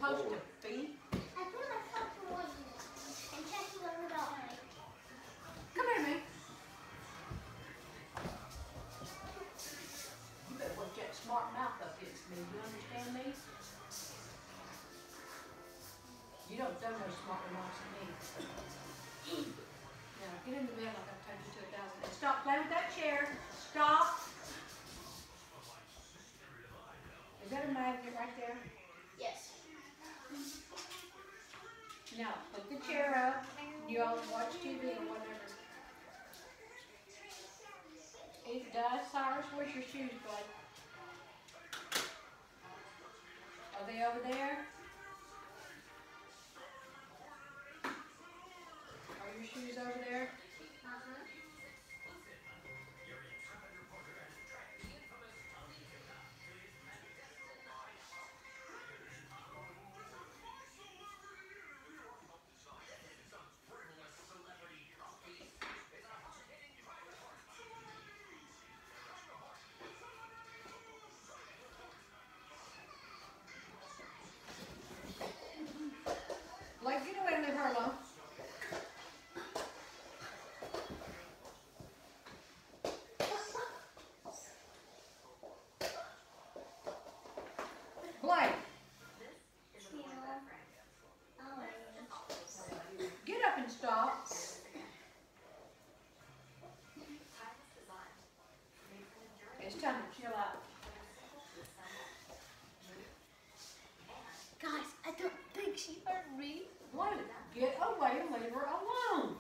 supposed to be? I put my phone away and checking over the eye. Come here, man. You better watch that smart mouth up against me. You understand me? You don't throw no smart remarks at me. Now, get in the bed like I've turned you to 1,000. And stop playing with that chair. Stop. Is that a magnet right there? Yes. Now, put the chair up. You all watch TV or whatever. It does. Cyrus, where's your shoes, bud? Are they over there? Are your shoes over there? Uh-huh. Like, get away and leave her alone. Blake, get up and stop. It's time to chill out. Guys, I don't think she heard me. Blake, get away and leave her alone.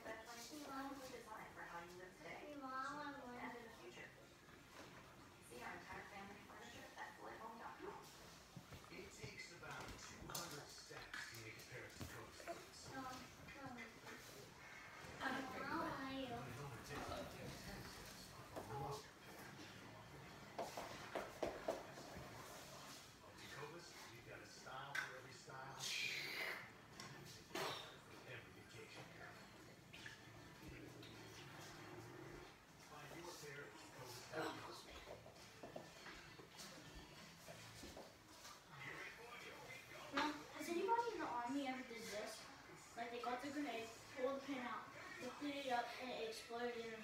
Has anybody in the army ever did this? Like they got the grenade, pulled the pin out, lifted it up, and it exploded in